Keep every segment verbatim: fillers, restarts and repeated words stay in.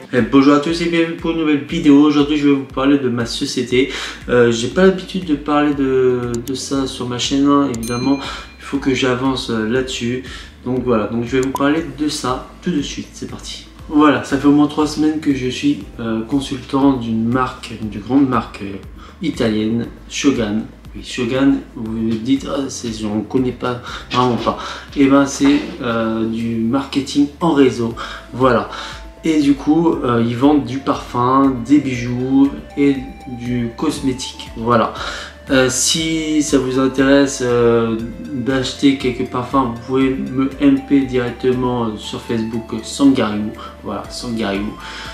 Et bonjour à tous et bienvenue pour une nouvelle vidéo. Aujourd'hui je vais vous parler de ma société. Euh, j'ai pas l'habitude de parler de, de ça sur ma chaîne, hein, évidemment. Il faut que j'avance là-dessus. Donc voilà, donc je vais vous parler de ça tout de suite. C'est parti. Voilà, ça fait au moins trois semaines que je suis euh, consultant d'une marque, d'une grande marque euh, italienne, Shogun. Oui, Shogun, vous vous dites, ah, je ne connais pas, vraiment pas. Et ben c'est euh, du marketing en réseau. Voilà. Et du coup, euh, ils vendent du parfum, des bijoux et du cosmétique. Voilà. Euh, si ça vous intéresse euh, d'acheter quelques parfums, vous pouvez me M P directement sur Facebook Sangariou. Voilà, Sangariou.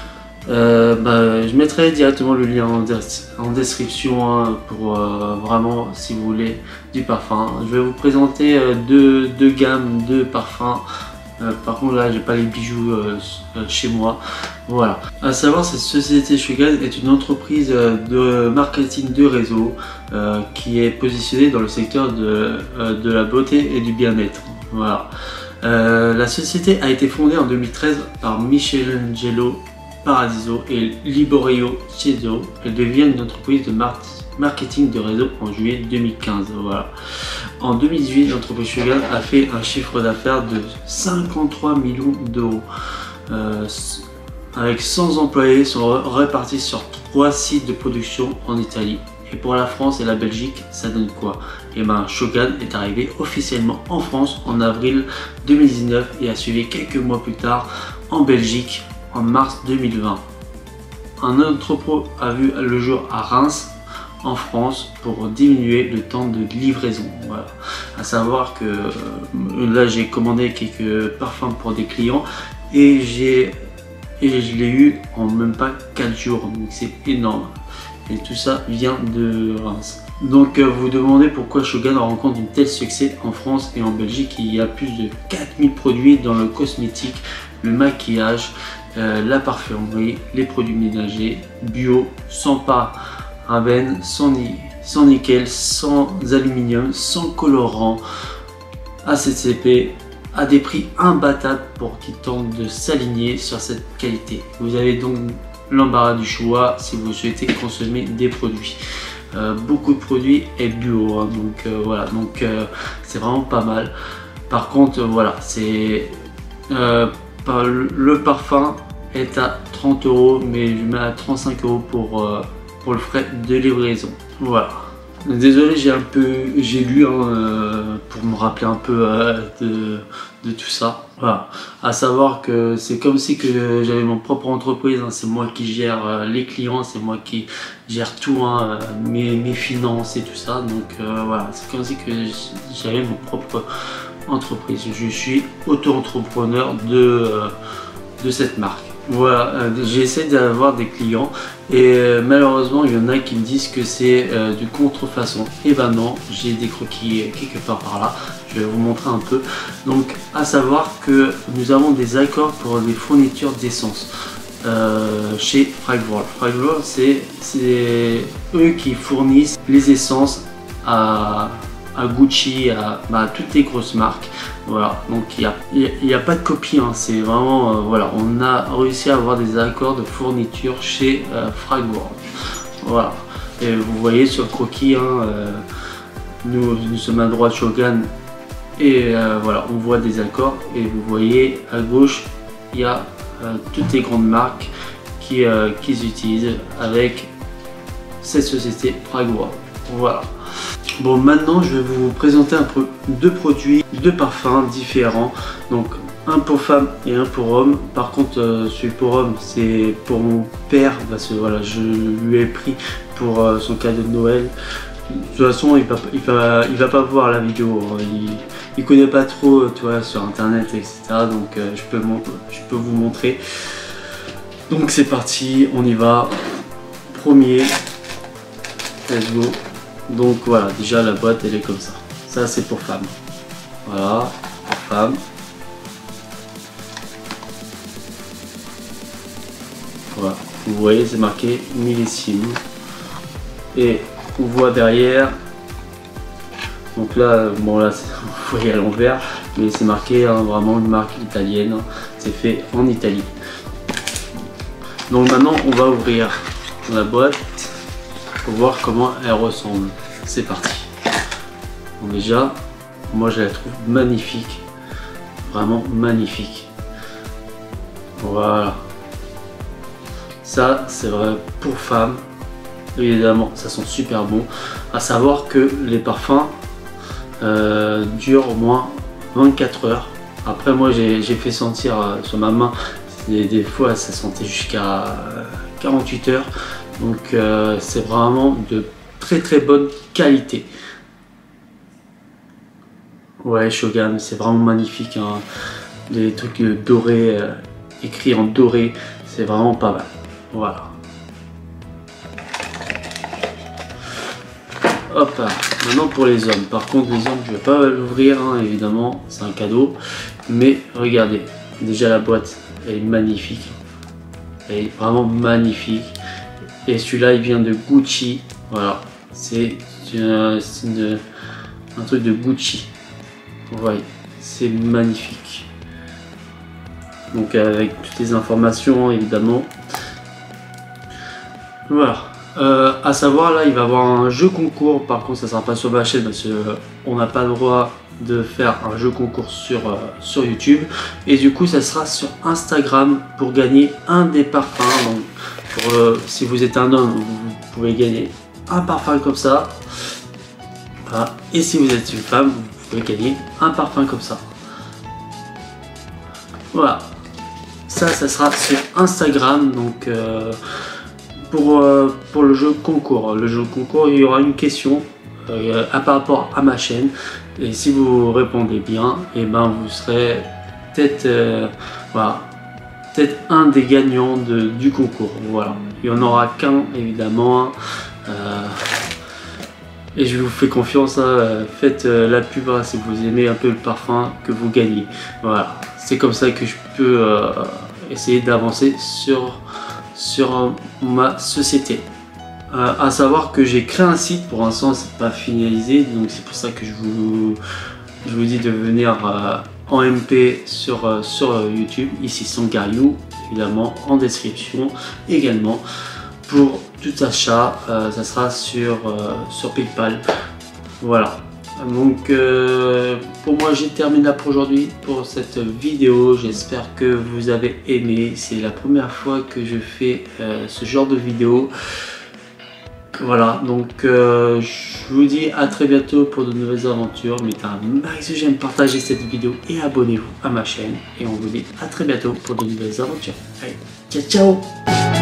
Euh, bah, je mettrai directement le lien en, des en description hein, pour euh, vraiment si vous voulez du parfum. Je vais vous présenter euh, deux, deux gammes de parfums. Euh, par contre là j'ai pas les bijoux euh, chez moi. Voilà. À savoir, cette société Shogun est une entreprise de marketing de réseau euh, qui est positionnée dans le secteur de, euh, de la beauté et du bien-être. Voilà. Euh, la société a été fondée en deux mille treize par Michelangelo Paradiso et Liborio Cedo. Elle devient une entreprise de marketing marketing de réseau en juillet deux mille quinze. Voilà. En deux mille dix-huit, l'entreprise Shogun a fait un chiffre d'affaires de cinquante-trois millions d'euros. Euh, avec cent employés sont répartis sur trois sites de production en Italie. Et pour la France et la Belgique, ça donne quoi? Et ben, Shogun est arrivé officiellement en France en avril deux mille dix-neuf et a suivi quelques mois plus tard en Belgique en mars deux mille vingt. Un entrepôt a vu le jour à Reims en France pour diminuer le temps de livraison. Voilà. À savoir que euh, là j'ai commandé quelques parfums pour des clients et j'ai et je l'ai eu en même pas quatre jours, donc c'est énorme. Et tout ça vient de Reims. Donc euh, vous vous demandez pourquoi Shogun rencontre un tel succès en France et en Belgique. Il y a plus de quatre mille produits dans le cosmétique, le maquillage, euh, la parfumerie, les produits ménagers, bio, sans pas Raben, sans, ni sans nickel, sans aluminium, sans colorant, A C C P, à des prix imbattables pour qui tentent de s'aligner sur cette qualité. Vous avez donc l'embarras du choix si vous souhaitez consommer des produits. Euh, beaucoup de produits est bio, hein, donc euh, voilà, donc euh, c'est vraiment pas mal. Par contre, euh, voilà, c'est euh, par le, le parfum est à trente euros, mais je mets à trente-cinq euros pour euh, pour le frais de livraison. Voilà. Désolé, j'ai un peu, j'ai lu hein, euh, pour me rappeler un peu euh, de, de tout ça. Voilà. À savoir que c'est comme si que j'avais mon propre entreprise. Hein. C'est moi qui gère euh, les clients, c'est moi qui gère tout, hein, mes, mes finances et tout ça. Donc euh, voilà, c'est comme si que j'avais mon propre entreprise. Je suis auto-entrepreneur de, euh, de cette marque. Voilà, euh, j'ai essayé d'avoir des clients et euh, malheureusement il y en a qui me disent que c'est euh, du contrefaçon. Et ben non, j'ai des croquis quelque part par là, je vais vous montrer un peu. Donc à savoir que nous avons des accords pour les fournitures d'essence euh, chez Fragworld. Fragworld c'est eux qui fournissent les essences à, à Gucci, à, bah, à toutes les grosses marques. Voilà, donc il n'y a, a, a pas de copie, hein. C'est vraiment, euh, voilà, on a réussi à avoir des accords de fourniture chez euh, Fragworld. Voilà, et vous voyez sur le croquis, hein, euh, nous, nous sommes à droite Shogun, et euh, voilà, on voit des accords, et vous voyez à gauche, il y a euh, toutes les grandes marques qui, euh, qui utilisent avec cette société Fragworld. Voilà. Bon, maintenant je vais vous présenter un peu deux produits, deux parfums différents. Donc un pour femme et un pour homme. Par contre euh, celui pour homme c'est pour mon père parce que voilà, je lui ai pris pour euh, son cadeau de Noël. De toute façon il va, il va, il va pas voir la vidéo, il, il connaît pas trop tu vois, sur internet et cetera. Donc euh, je, peux, je peux vous montrer. Donc c'est parti, on y va. Premier, let's go. Donc voilà, déjà la boîte elle est comme ça. Ça c'est pour femme. Voilà, pour femme. Voilà, vous voyez c'est marqué millésime. Et on voit derrière. Donc là, bon là, vous voyez à l'envers, mais c'est marqué hein, vraiment une marque italienne. C'est fait en Italie. Donc maintenant on va ouvrir la boîte pour voir comment elle ressemble. C'est parti. Bon, déjà, moi je la trouve magnifique, vraiment magnifique. Voilà. Ça c'est vrai pour femmes. Évidemment, ça sent super bon. À savoir que les parfums euh, durent au moins vingt-quatre heures. Après, moi j'ai fait sentir euh, sur ma main, des, des fois ça sentait jusqu'à euh, quarante-huit heures. Donc euh, c'est vraiment de très très bonne qualité. Ouais, Shogun, c'est vraiment magnifique, hein. Les trucs dorés, euh, écrits en doré, c'est vraiment pas mal. Voilà. Hop, maintenant pour les hommes. Par contre, les hommes, je vais pas l'ouvrir, hein, évidemment, c'est un cadeau. Mais regardez, déjà la boîte, elle est magnifique. Elle est vraiment magnifique. Et celui-là, il vient de Gucci. Voilà, c'est un truc de Gucci. Vous voyez, c'est magnifique. Donc avec toutes les informations, évidemment. Voilà. Euh, à savoir, là, il va y avoir un jeu concours. Par contre, ça sera pas sur ma chaîne parce qu'on n'a pas le droit de faire un jeu concours sur, euh, sur YouTube. Et du coup, ça sera sur Instagram pour gagner un des parfums. Donc, pour, euh, si vous êtes un homme, vous pouvez gagner un parfum comme ça. Voilà. Et si vous êtes une femme, vous pouvez gagner un parfum comme ça. Voilà. Ça, ça sera sur Instagram. Donc, euh, pour, euh, pour le jeu concours. Le jeu concours, il y aura une question euh, à par rapport à ma chaîne. Et si vous répondez bien, et ben vous serez peut-être euh, voilà, peut-être un des gagnants de, du concours. Voilà. Il n'y en aura qu'un, évidemment. Euh, et je vous fais confiance, hein, faites euh, la pub, hein, si vous aimez un peu le parfum que vous gagnez. Voilà, c'est comme ça que je peux euh, essayer d'avancer sur, sur euh, ma société. Euh, à savoir que j'ai créé un site, pour l'instant c'est pas finalisé, donc c'est pour ça que je vous, je vous dis de venir euh, en M P sur, euh, sur YouTube, ici Sangaryu, évidemment en description également. Pour tout achat, euh, ça sera sur, euh, sur PayPal. Voilà. Donc euh, pour moi j'ai terminé là pour aujourd'hui pour cette vidéo. J'espère que vous avez aimé. C'est la première fois que je fais euh, ce genre de vidéo. Voilà, donc euh, je vous dis à très bientôt pour de nouvelles aventures. Mettez un max j'aime, partagez cette vidéo et abonnez-vous à ma chaîne. Et on vous dit à très bientôt pour de nouvelles aventures. Allez, ciao ciao.